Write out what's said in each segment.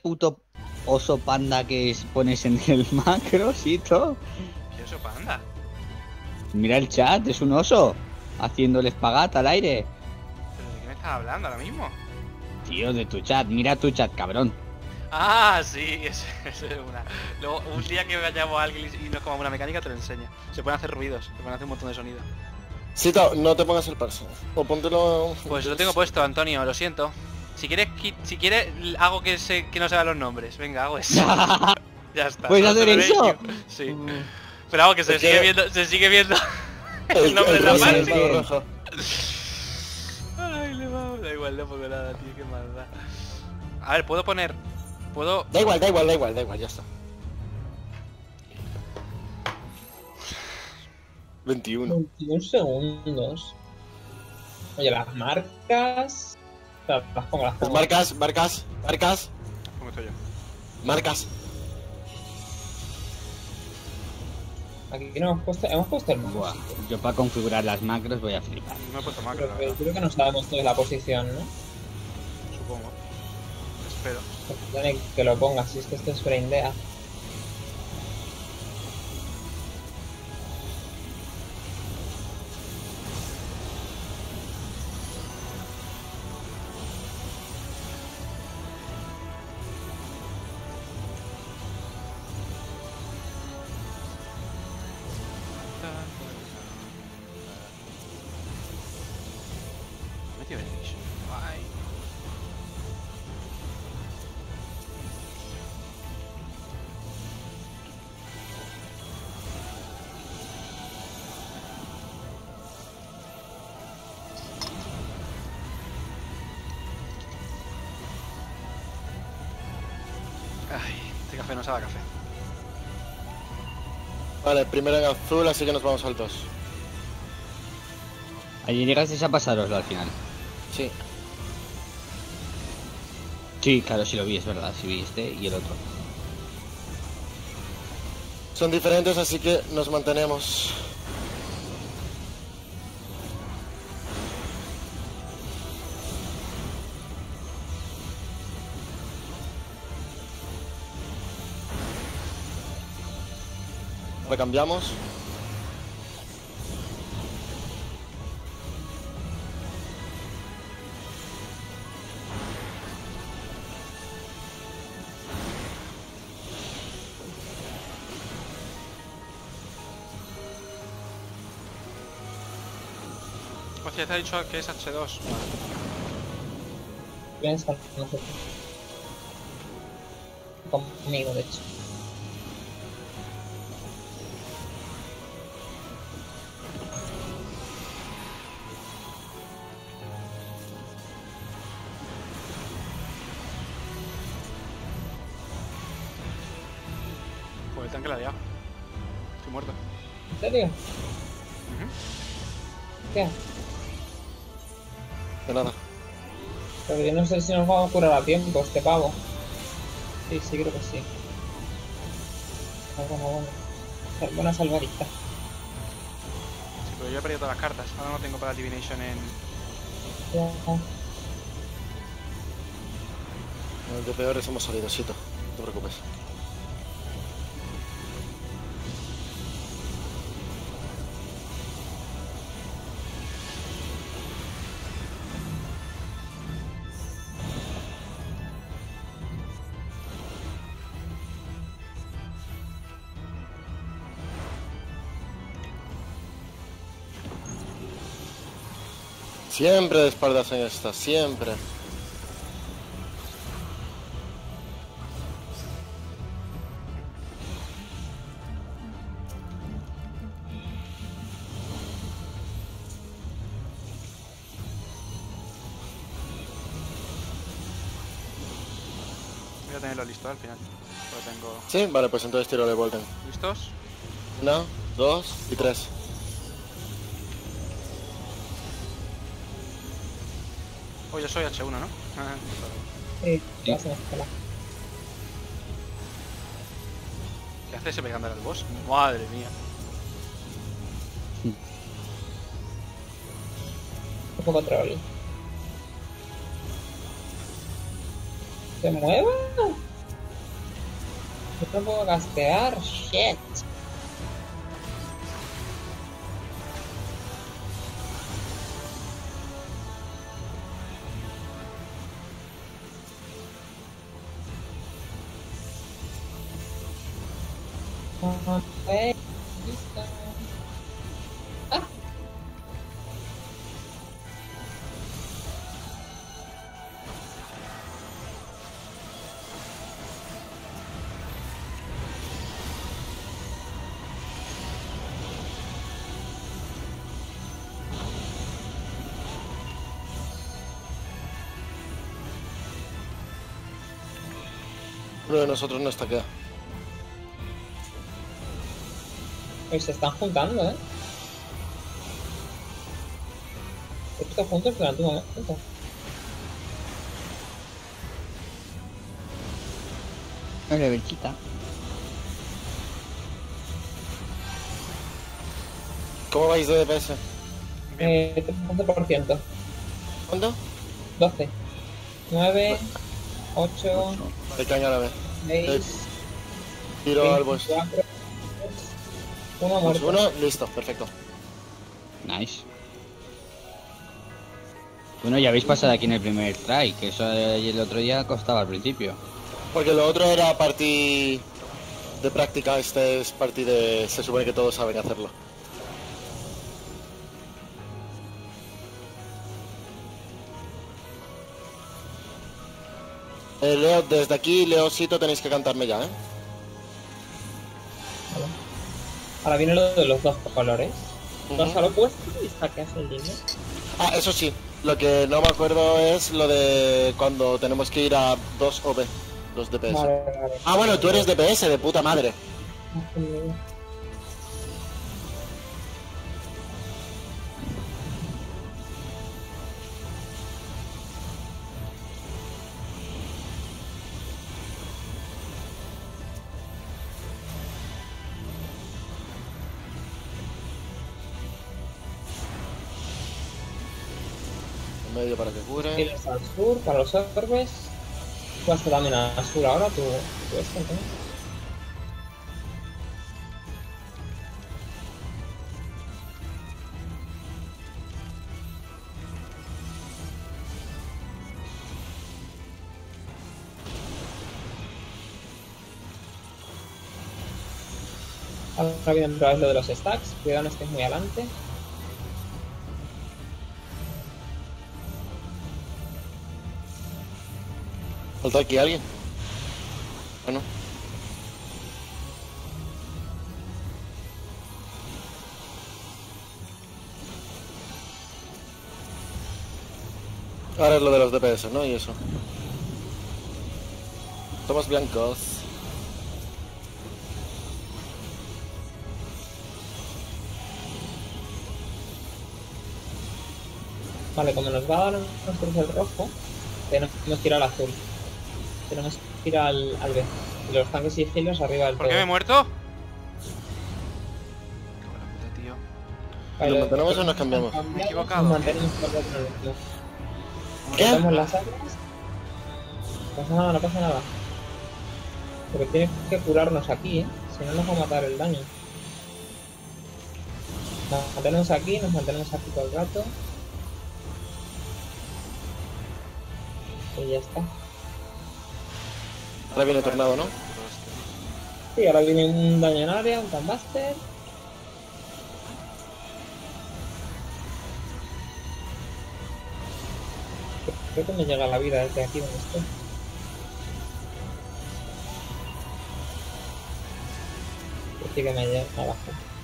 puto oso panda que pones en el macro, Sito? ¿Qué oso panda? Mira el chat, es un oso haciendo el espagat al aire. ¿Pero de qué me estás hablando ahora mismo? Tío, de tu chat, mira tu chat, cabrón. Ah, sí, eso es una. Luego, un día que vayamos a alguien y nos comamos una mecánica, te lo enseño. Se pueden hacer ruidos, se pueden hacer un montón de sonidos. Sito, no te pongas el parse. O póntelo... Pues lo tengo puesto, Antonio, lo siento. Si quieres, hago que no se vean los nombres. Venga, hago eso. Ya está. ¿Puedes solo hacer te lo eso? digo. Sí. Pero hago que se Es que- sigue viendo el nombre de la rosa, parte. el rojo. Ay, da igual, no pongo nada, tío, qué maldad. A ver, puedo... Da igual, ya está. 21. 21 segundos. Oye, las marcas... Las pongo. Pues marcas. ¿Cómo estoy yo? Marcas. Aquí no hemos puesto el mouse. Buah, yo para configurar las macros voy a flipar. No he puesto macro, la verdad, Creo que no sabemos toda la posición, ¿no? supongo. Espero. Tiene que lo pongas, si es que esto es braindea. Metido en Edition. Ay. Ay, este café no sabe a café. Vale, primero en azul, así que nos vamos al 2. Allí llegasteis a pasaroslo al final. Sí. Sí, claro, sí lo vi, es verdad, sí vi este y el otro. Son diferentes, así que nos mantenemos. Recambiamos. Hostia, te ha dicho que es H2. Piensa, no sé. Conmigo, de hecho. Pues el tanque la ha liado. Estoy muerto. ¿En serio? Ujú. ¿Qué? De nada. Pero yo no sé si nos vamos a curar a tiempo este pavo. Sí, creo que sí. Bueno. Buena salvadita. Sí, pero yo he perdido todas las cartas. Ahora no tengo para Divination en... Ya. De peores hemos salido, Sito. No te preocupes. Siempre de espaldas en esta, siempre. Voy a tenerlo listo al final. Lo tengo... ¿Sí? Vale, pues entonces tiro de Volten. ¿Listos? 1, 2 y 3. Oh, yo soy H1, ¿no? Ah, Sí, ya se me escala. ¿Qué hace ese pegándole al boss? Madre mía. Poco control. ¿Se mueve? No puedo castear. Shit. Listo. Ah. Uno de nosotros no está queda. Pues se están juntando, ¿eh? Estos juntos durante un momento. No le verchita. ¿Cómo vais de DPS? 13%. ¿Cuánto? 12. 9. 8. De caña a la vez. 6. Tiro al boss. 4. 1 Pues muerto. uno, listo, perfecto. Nice. Bueno, ya habéis pasado aquí en el primer try, que eso el otro día costaba al principio. Porque lo otro era party de práctica, este es party de... se supone que todos saben hacerlo. Leo, desde aquí, Leosito, tenéis que cantarme ya, ¿eh? Vale. Ahora viene lo de los dos colores. Ujú. Vas al opuesto y sacas el dinero. Ah, eso sí, lo que no me acuerdo es lo de cuando tenemos que ir a 2 OB, los DPS. Vale, vale. Ah, bueno, tú eres DPS, de puta madre. En medio para que cure. Tienes al sur para los orbes. Tú vas también al sur ahora, tú esto, entonces. Ahora viene otra vez lo de los stacks. Cuidado, no estés muy adelante. ¿Falta aquí alguien? Bueno. Ahora es lo de los DPS, ¿no? Y eso. Somos blancos. Vale, como nos va a dar nosotros el rojo, tenemos que ir al azul. Tenemos que ir al B. Y los tanques y healers arriba del ¿Por qué todo. me he muerto? Cago en la puta, tío. Vale, ¿Nos mantenemos o nos cambiamos? Me he equivocado. Nos mantenemos por lo menos. ¿Qué? Quitamos las armas. No pasa nada, no pasa nada. Porque tiene que curarnos aquí, ¿eh? Si no nos va a matar el daño. Nos mantenemos aquí todo el rato. Y ya está. Ahora viene tornado, ¿no? Sí, ahora viene un daño en área, un Gunbuster. Creo que me llega la vida desde aquí donde estoy. Sí que me llega abajo.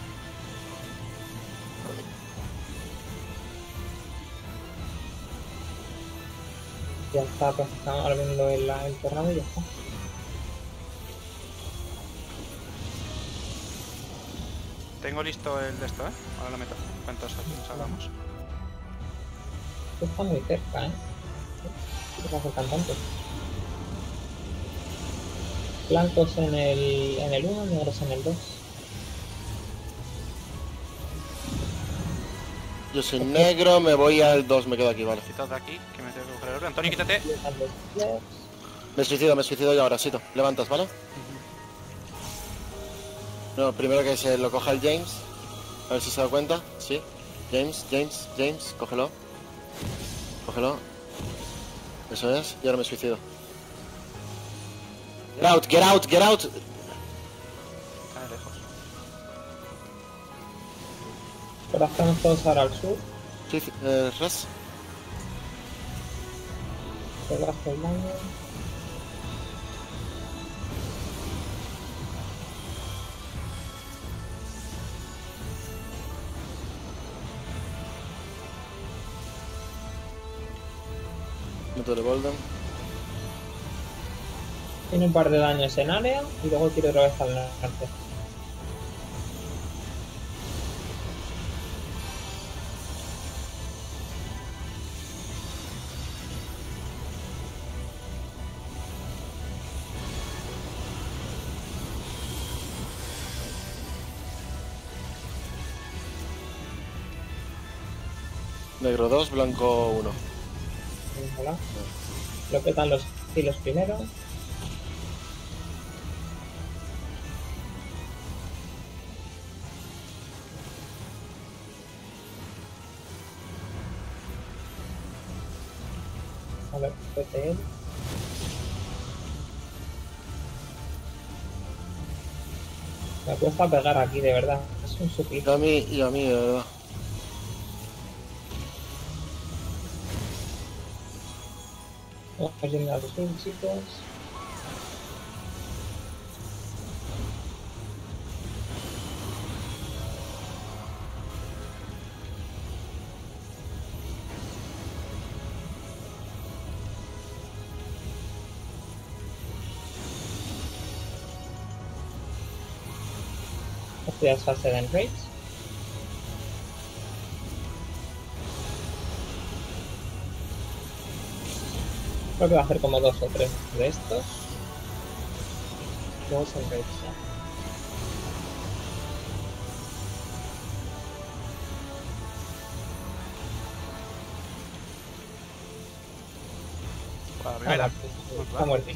Ya está, pues estamos ahora viendo el tornado y ya está. Tengo listo el de esto, ¿eh? Ahora lo meto. ¿Cuántos nos hablamos? Esto está muy cerca, ¿eh? ¿Qué te acercan tanto? Blancos en el 1, negros en el 2. Yo soy negro, me voy al 2, me quedo aquí, vale. Quitad de aquí, que me tengo que coger el oro. Antonio, quítate. Me suicido ya ahora, Sito. Levantas, ¿vale? No, primero que se lo coja el James. A ver si se da cuenta. Sí. James, cógelo. Cógelo. Eso es. Y ahora me suicido. Get out. Está lejos. Ahora estamos todos ahora al sur. Sí, res. Relajo el daño. Meto de Golden. Tiene un par de daños en área y luego tiro otra vez al norte. Negro 2, blanco 1. Ojalá. Lo petan los hilos primero. A ver, pete él. Me cuesta pegar aquí, de verdad. Es un suplicio. Y a mí, de verdad. Vamos yendo al sur, chicos. Esto ya es fase de Enrage. Creo que va a hacer como 2 o 3 de estos. Luego es Enrage ya. Para la primera. Está muerto.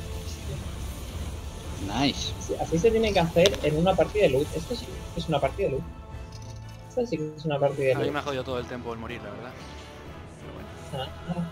Nice. Sí, así se tiene que hacer en una partida de loot. Esto sí que es una partida de loot. Esto sí que es una partida de A mí loot. me ha jodido todo el tiempo el morir, la verdad. Pero bueno.